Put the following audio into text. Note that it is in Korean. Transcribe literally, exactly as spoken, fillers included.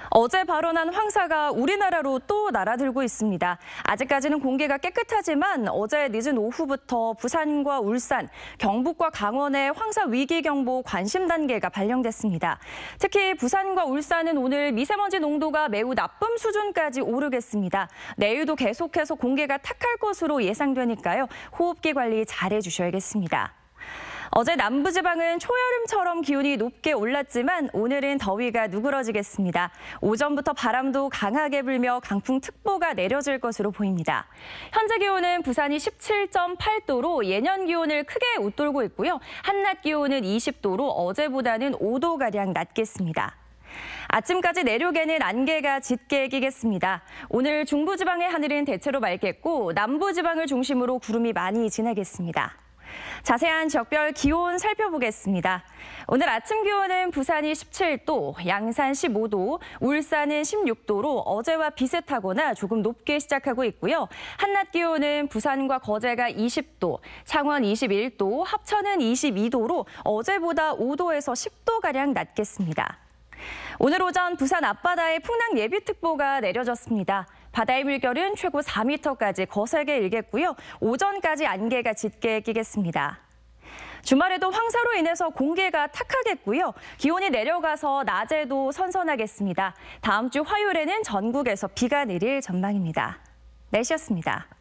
어제 발원한 황사가 우리나라로 또 날아들고 있습니다. 아직까지는 공기가 깨끗하지만 어제 늦은 오후부터 부산과 울산, 경북과 강원에 황사 위기경보 관심 단계가 발령됐습니다. 특히 부산과 울산은 오늘 미세먼지 농도가 매우 나쁨 수준까지 오르겠습니다. 내일도 계속해서 공기가 탁할 것으로 예상되니까요. 호흡기 관리 잘해 주셔야겠습니다. 어제 남부지방은 초여름처럼 기온이 높게 올랐지만 오늘은 더위가 누그러지겠습니다. 오전부터 바람도 강하게 불며 강풍특보가 내려질 것으로 보입니다. 현재 기온은 부산이 십칠 점 팔 도로 예년 기온을 크게 웃돌고 있고요. 한낮 기온은 이십 도로 어제보다는 오 도가량 낮겠습니다. 아침까지 내륙에는 안개가 짙게 끼겠습니다. 오늘 중부지방의 하늘은 대체로 맑겠고 남부지방을 중심으로 구름이 많이 지나겠습니다. 자세한 지역별 기온 살펴보겠습니다. 오늘 아침 기온은 부산이 십칠 도, 양산 십오 도, 울산은 십육 도로 어제와 비슷하거나 조금 높게 시작하고 있고요. 한낮 기온은 부산과 거제가 이십 도, 창원 이십일 도, 합천은 이십이 도로 어제보다 오 도에서 십 도가량 낮겠습니다. 오늘 오전 부산 앞바다에 풍랑 예비특보가 내려졌습니다. 바다의 물결은 최고 사 미터까지 거세게 일겠고요. 오전까지 안개가 짙게 끼겠습니다. 주말에도 황사로 인해서 공기가 탁하겠고요. 기온이 내려가서 낮에도 선선하겠습니다. 다음 주 화요일에는 전국에서 비가 내릴 전망입니다. 날씨였습니다.